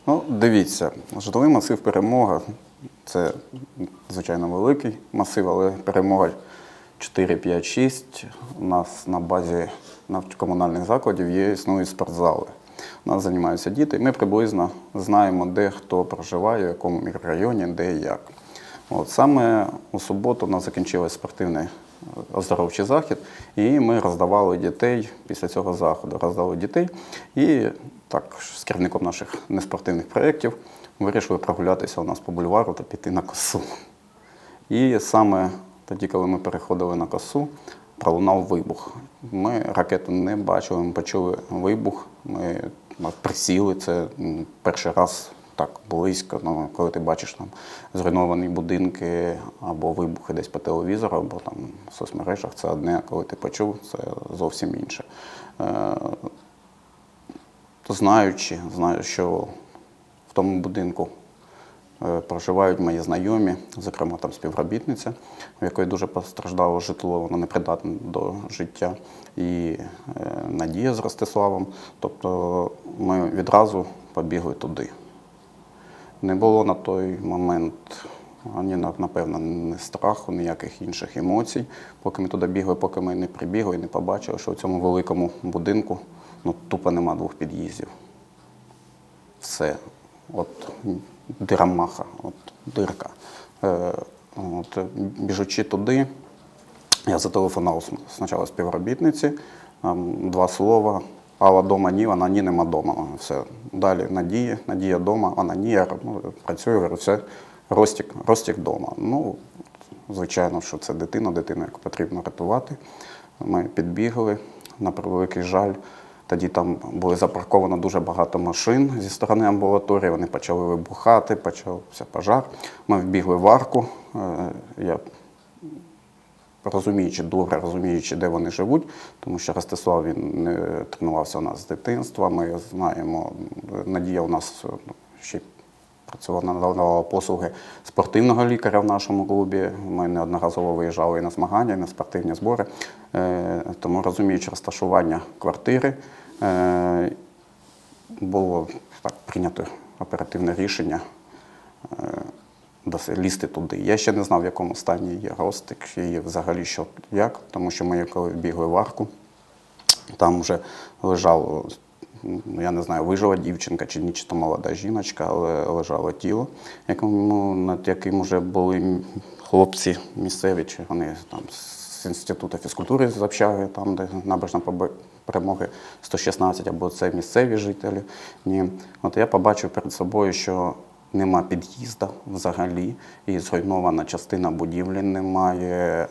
Ну, дивіться, житловий масив «Перемога» – це, звичайно, великий масив, але «Перемога» 4, 5, 6. У нас на базі комунальних закладів існують спортзали. У нас займаються діти, і ми приблизно знаємо, де хто проживає, в якому мікрорайоні, де і як. От, саме у суботу у нас закінчився спортивний оздоровчий захід, і ми роздавали дітей після цього заходу. Роздали дітей і так, з керівником наших неспортивних проєктів вирішили прогулятися у нас по бульвару та піти на косу. І саме тоді, коли ми переходили на косу, пролунав вибух. Ми ракету не бачили, ми почули вибух, ми присіли, це перший раз так близько, ну, коли ти бачиш там зруйновані будинки або вибухи десь по телевізору, або там в соцмережах, це одне, а коли ти почув, це зовсім інше. Знаю, що в тому будинку проживають мої знайомі, зокрема там співробітниця, в якої дуже постраждало житло, вона непридатна до життя, і Надія з Ростиславом. Тобто ми відразу побігли туди. Не було на той момент ані, напевно, ні страху, ніяких інших емоцій. Поки ми туди бігли, поки ми не прибігли і не побачили, що в цьому великому будинку тупо нема двох під'їздів. Все. От дирамаха, от дирка. Біжучи туди, я зателефонував спочатку співробітниці, два слова: Алла дома, ні, вона ні, нема дома. Все. Далі Надія дома, вона ні, я працюю, говорю, все, Ростік дома. Ну, звичайно, що це дитину, яку потрібно рятувати. Ми підбігли, на превеликий жаль. Тоді там було запарковано дуже багато машин зі сторони амбулаторії, вони почали вибухати, почався пожар. Ми вбігли в арку, я добре розуміючи, де вони живуть, тому що Ростислав, він не тренувався у нас з дитинства, ми знаємо, Надія у нас ще працювала, надавала послуги спортивного лікаря в нашому клубі, ми неодноразово виїжджали і на змагання, і на спортивні збори, тому розуміючи розташування квартири, було так прийнято оперативне рішення лізти туди. Я ще не знав, в якому стані є Ростик, і взагалі що як, тому що ми коли бігли в арку, там вже лежало, я не знаю, вижила дівчинка чи ні, чи то молода жіночка, але лежало тіло, над яким вже були хлопці місцеві, чи вони там з інституту фізкультури з общаги, там, де набережна Перемоги 116, або це місцеві жителі. Ні. От я побачив перед собою, що нема під'їзду взагалі, і зруйнована частина будівлі, немає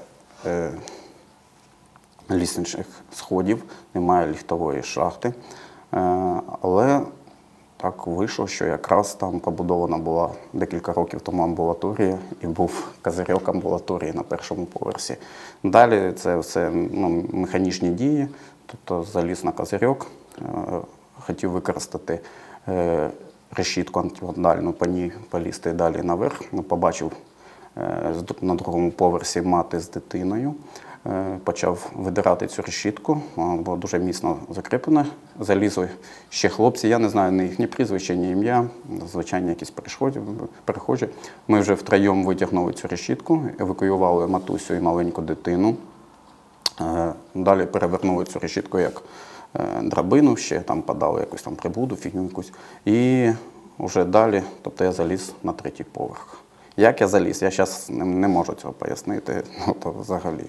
лісничних сходів, немає ліфтової шахти. Але так вийшло, що якраз там побудована була декілька років тому амбулаторія, і був козирьок амбулаторії на першому поверсі. Далі це все механічні дії, тобто заліз на козирьок, хотів використати решітку антивандальну, по ній полізти далі наверх. Побачив на другому поверсі мати з дитиною. Почав видирати цю решітку, вона була дуже міцно закріплена. Залізли ще хлопці, я не знаю ні їхні прізвища, ні ім'я, звичайні якісь перехожі. Ми вже втроєм витягнули цю решітку, евакуювали матусю і маленьку дитину. Далі перевернули цю решітку як драбину, ще там подали якусь там приблуду, фігню якусь. І вже далі, тобто я заліз на третій поверх. Як я заліз? Я зараз не можу цього пояснити взагалі.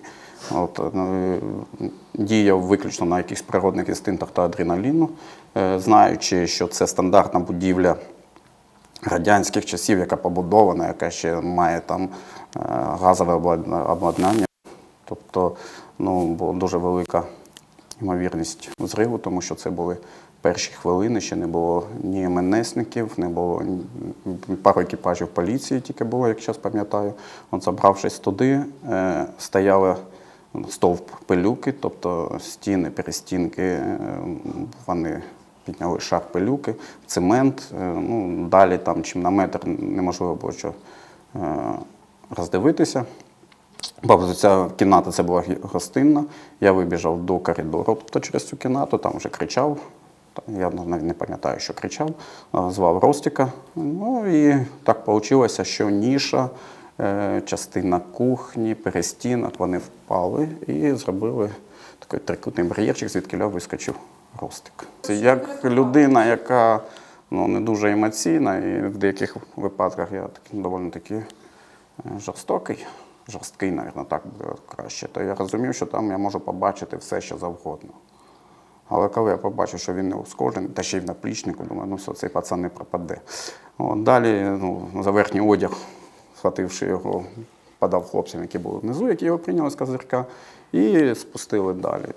Діяв виключно на якихось природних інстинктах та адреналіну, знаючи, що це стандартна будівля радянських часів, яка побудована, яка ще має там газове обладнання. Тобто, була дуже велика ймовірність зриву, тому що це були перші хвилини, ще не було ні МНСників, не було пару екіпажів поліції тільки було, як зараз пам'ятаю. Забравшись туди, стояли стовп пилюки, тобто стіни, перестінки, вони підняли шар пилюки, цемент. Далі там, чим на метр, неможливо було що роздивитися. Ця кімната, це була гостинна, я вибіжав до коридору, тобто через цю кімнату, там вже кричав, Я навіть не пам'ятаю, що кричав, звав Ростіка. Ну і так вийшло, що ніша, частина кухні, перестінок, вони впали і зробили такий трикутний бар'єрчик, звідки вискочив Ростик. Це як людина, яка не дуже емоційна, і в деяких випадках я доволі таки жорсткий, мабуть, так буде краще. То я розумів, що там я можу побачити все, що завгодно. Але коли я побачив, що він не ускорений, та ще й в наплічнику, думаю, все, цей пацан не пропаде. Далі за верхній одяг, схвативши його, подав хлопцям, які були внизу, які його прийняли з козирка, і спустили далі.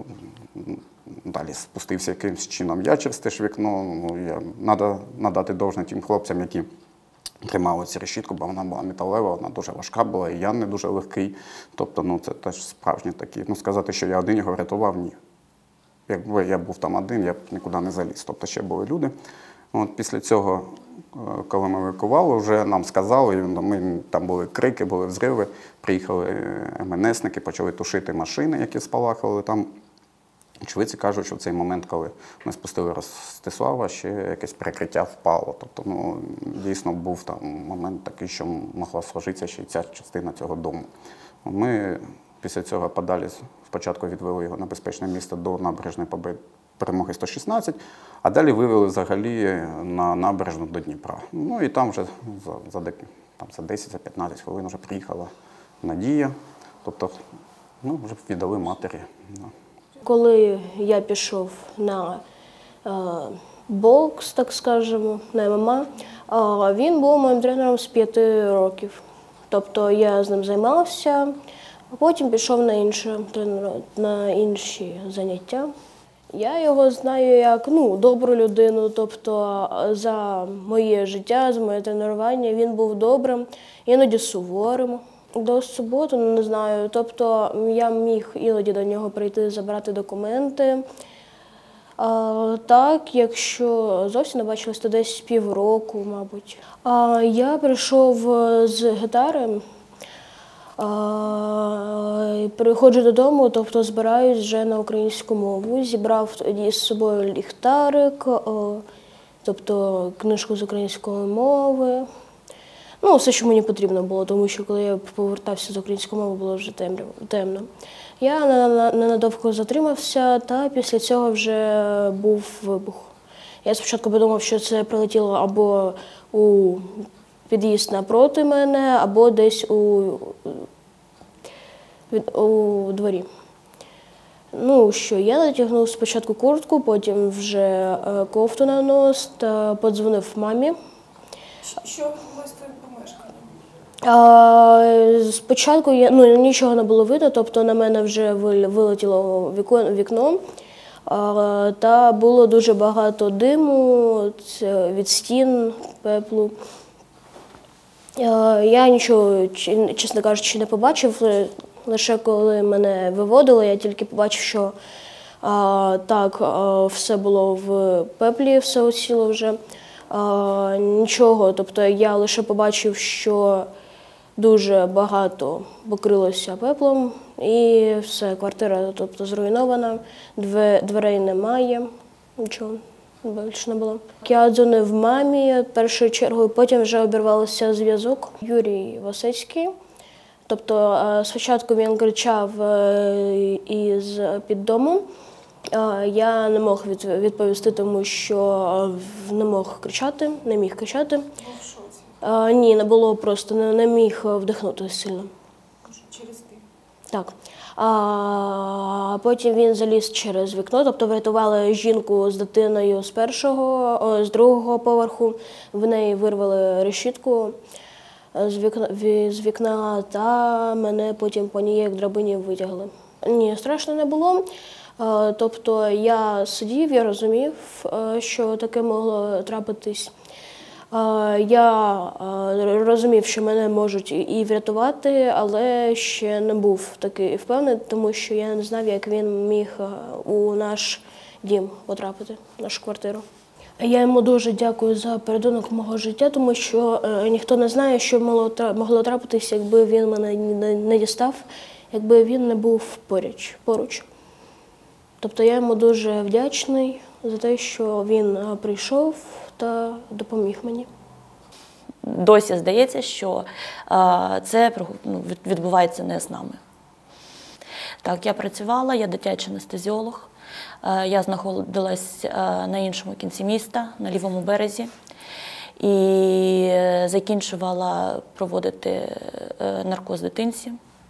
Далі спустився якимось чином я через те ж вікно. Треба надати должне тим хлопцям, які тримали цю решітку, бо вона була металева, вона дуже важка була, і я не дуже легкий. Тобто, це теж справжні такі. Сказати, що я один його врятував, ні. Якби я був там один, я б нікуди не заліз. Тобто ще були люди. Після цього, коли ми евакуювали, вже нам сказали, там були крики, були взриви, приїхали МНСники, почали тушити машини, які спалахували там. Очевидці кажуть, що в цей момент, коли ми спустили Ростислава, ще якесь перекриття впало. Тобто, дійсно був там момент такий, що могла сложитися ще й ця частина цього дому. Ми після цього подалі спочатку відвели його на безпечне місце до набережної Перемоги 116, а далі вивели взагалі на набережну до Дніпра. І там вже за 10-15 хвилин вже приїхала Надія, тобто вже віддали матері. Коли я пішов на бокс, так скажемо, на ММА, він був моїм тренером з 5 років. Тобто я з ним займався, а потім пішов на інші заняття. Я його знаю як добру людину, тобто за моє життя, за моє тренування він був добрим, іноді суворим. До суботи, не знаю, тобто я міг іноді до нього прийти, забрати документи. Так, якщо зовсім не бачилось, то десь півроку, мабуть. Я прийшов з гітари, приходжу додому, тобто збираюсь вже на українську мову. Зібрав тоді з собою ліхтарик, тобто книжку з української мови. Все, що мені потрібно було, тому що коли я повертався з української мови, було вже темно. Я ненадовго затримався, та після цього вже був вибух. Я спочатку подумав, що це прилетіло або у під'їзд напроти мене, або десь у дворі. Що я натягнув спочатку куртку, потім вже кофту на нос та подзвонив мамі. Що ви з твоїм помешканням? Спочатку нічого не було видно, тобто на мене вже вилетіло вікно, та було дуже багато диму від стін, пеплу. Я нічого, чесно кажучи, не побачив, лише коли мене виводили, я тільки побачив, що так, все було в пеплі, все осіло вже. Нічого, тобто я лише побачив, що дуже багато покрилося пеплом і все, квартира зруйнована, дверей немає, нічого більше не було. Я дзвонив мамі першою чергою, потім вже обірвався зв'язок. Юрій Васецький, тобто спочатку він кричав із-під дому. Я не мог відповісти, тому що не міг кричати. Був в шоці? Ні, не було просто, не міг вдихнути сильно. Через ти? Так. Потім він заліз через вікно, тобто врятували жінку з дитиною з другого поверху. В неї вирвали решітку з вікна та мене потім по ній як драбині витягли. Ні, страшно не було. Тобто я сидів, я розумів, що таке могло трапитись. Я розумів, що мене можуть і врятувати, але ще не був такий впевнений, тому що я не знав, як він міг у наш дім потрапити, в нашу квартиру. Я йому дуже дякую за порятунок мого життя, тому що ніхто не знає, що могло трапитися, якби він мене не дістав, якби він не був поруч. Тобто я йому дуже вдячний за те, що він прийшов та допоміг мені. Досі здається, що це відбувається не з нами. Так, я працювала, я дитячий анестезіолог. Я знаходилась на іншому кінці міста, на лівому березі. І закінчувала проводити наркоз дитинці,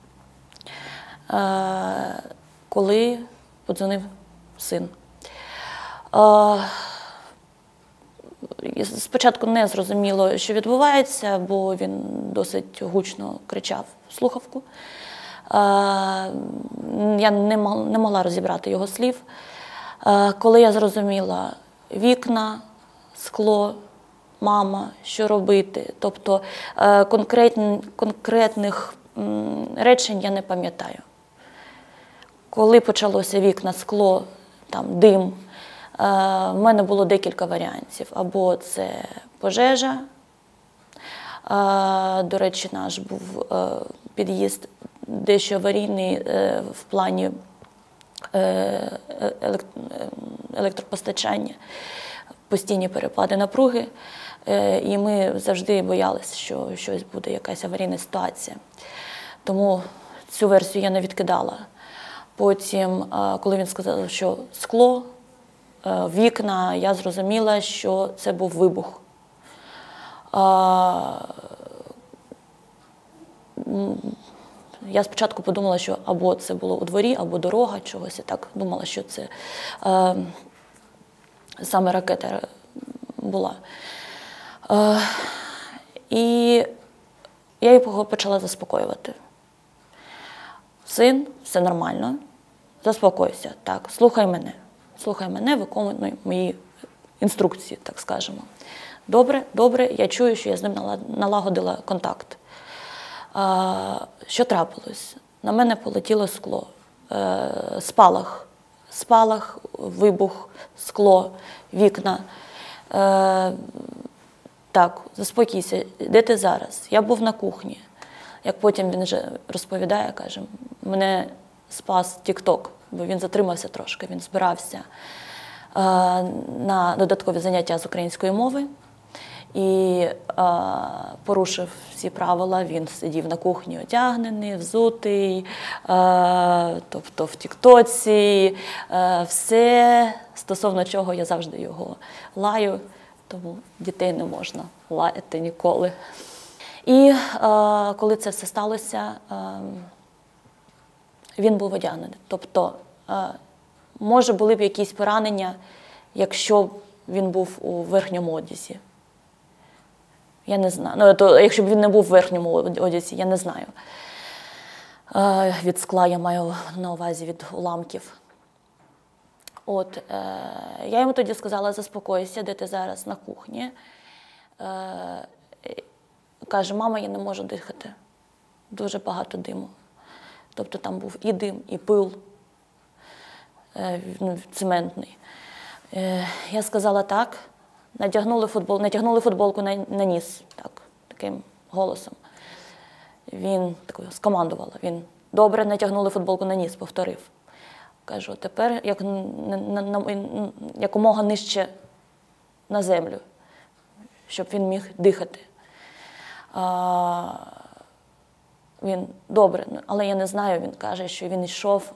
коли подзвонив син. Спочатку не зрозуміло, що відбувається, бо він досить гучно кричав в слухавку. Я не могла розібрати його слів. Коли я зрозуміла вікна, скло, мама, що робити, тобто конкретних речень я не пам'ятаю. Коли почалося вікна, скло, там, дим, в мене було декілька варіантів. Або це пожежа, до речі, наш був під'їзд дещо аварійний в плані електропостачання, постійні перепади напруги, і ми завжди боялися, що щось буде, якась аварійна ситуація. Тому цю версію я не відкидала. Потім, коли він сказав, що скло, вікна, я зрозуміла, що це був вибух. Я спочатку подумала, що або це було у дворі, або дорога чогось. Я так думала, що це саме ракета була. І я його почала заспокоювати. Син, все нормально, заспокойся, так, слухай мене, виконуй мої інструкції, так скажемо. Добре, добре, я чую, що я з ним налагодила контакт. Що трапилось? На мене полетіло скло, спалах, вибух, скло, вікна. Так, заспокійся, де ти зараз? Я був на кухні. Як потім він вже розповідає, каже, мене спас TikTok, бо він затримався трошки, він збирався на додаткові заняття з української мови і порушив всі правила. Він сидів на кухні одягнений, взутий, тобто в тіктоці, все, стосовно чого я завжди його лаю, тому дітей не можна лаяти ніколи. І коли це все сталося, він був одягнений. Тобто, може, були б якісь поранення, якщо б він був у верхньому одязі. Я не знаю. Ну, то, якщо б він не був у верхньому одязі, я не знаю. Від скла я маю на увазі, від уламків. От, я йому тоді сказала, заспокойся, де ти зараз, на кухні. Каже, мама, я не можу дихати. Дуже багато диму. Тобто там був і дим, і пил цементний. Я сказала так, натягнули футболку на ніс, так, таким голосом. Він такою скомандувала. Він, добре, натягнули футболку на ніс, повторив. Кажу, тепер якомога нижче на землю, щоб він міг дихати. Він, добре, але я не знаю, він каже, що він йшов,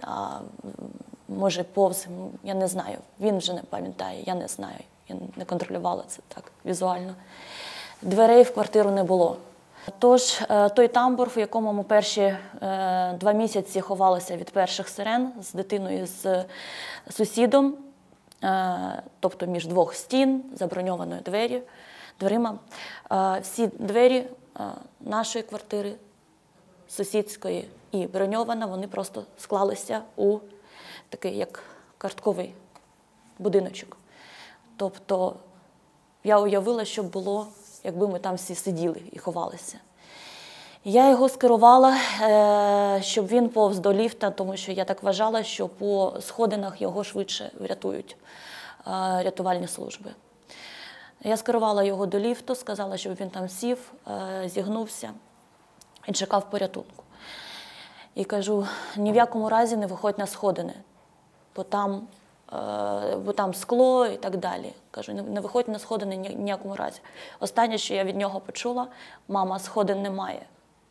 може повз, я не знаю. Він вже не пам'ятає, я не знаю. Я не контролювала це так візуально. Дверей в квартиру не було. Тож той тамбур, в якому ми перші 2 місяці ховалися від перших сирен з дитиною, з сусідом, тобто між 2 стін, заброньованою дверима, всі двері нашої квартири, сусідської і броньована, вони просто склалися у такий, як картковий будиночок. Тобто я уявила, що б було, якби ми там всі сиділи і ховалися. Я його скерувала, щоб він повз до ліфта, тому що я так вважала, що по сходинах його швидше врятують рятувальні служби. Я скерувала його до ліфту, сказала, щоб він там сів, зігнувся і чекав порятунку. І кажу, ні в якому разі не виходь на сходини, бо там бо там скло і так далі. Кажу, не виходь на сходи ніякому разі. Останнє, що я від нього почула, мама, сходин немає.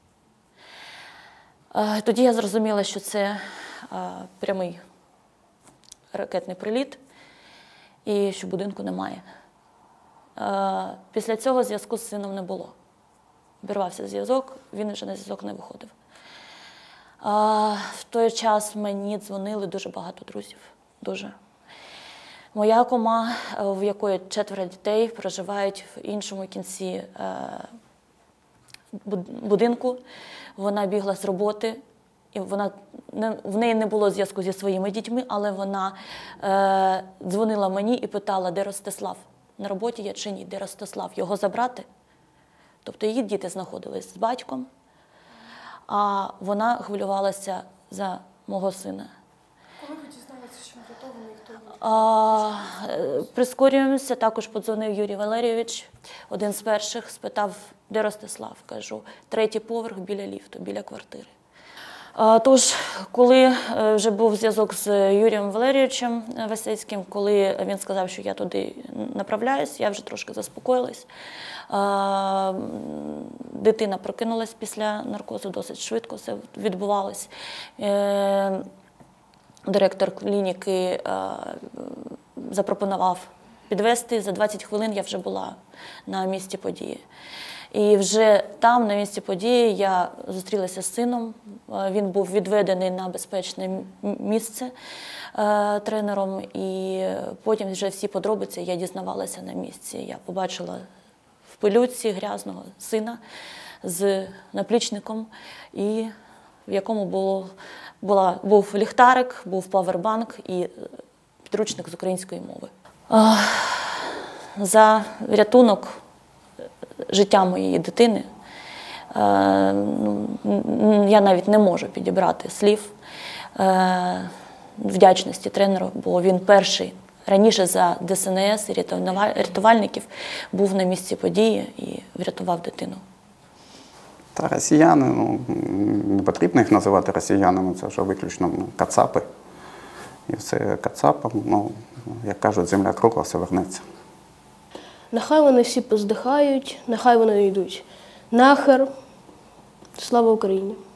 Тоді я зрозуміла, що це прямий ракетний приліт і що будинку немає. Після цього зв'язку з сином не було. Обірвався зв'язок, він вже на зв'язок не виходив. В той час мені дзвонили дуже багато друзів. Дуже. Моя кума, в якої 4 дітей, проживають в іншому кінці будинку. Вона бігла з роботи, і в неї не було зв'язку зі своїми дітьми, але вона дзвонила мені і питала, де Ростислав? На роботі я чи ні? Де Ростислав? Його забрати? Тобто її діти знаходились з батьком, а вона хвилювалася за мого сина. Коли ви дізналися, що врятований, хто? Прискорюємося, також подзвонив Юрій Валерійович, один з перших, спитав, де Ростислав? Кажу, 3-й поверх біля ліфту, біля квартири. Тож, коли вже був зв'язок з Юрієм Валерійовичем Васецьким, коли він сказав, що я туди направляюсь, я вже трошки заспокоїлась. Дитина прокинулась після наркозу, досить швидко все відбувалось. Директор клініки запропонував підвезти. За 20 хвилин я вже була на місці події. І вже там, на місці події, я зустрілася з сином. Він був відведений на безпечне місце тренером. І потім вже всі подробиці я дізнавалася на місці. Я побачила в пилюці грязного сина з наплічником, і в якому був ліхтарик, був павербанк і підручник з української мови. За врятунок життя моєї дитини я навіть не можу підібрати слів вдячності тренеру, бо він перший раніше за ДСНС і рятувальників був на місці події і врятував дитину. Та росіяни, не потрібно їх називати росіянами, це вже виключно кацапи. І все кацапам, як кажуть, земля кругла, все вернеться. Нехай вони всі поздихають, нехай вони йдуть нахер. Слава Україні!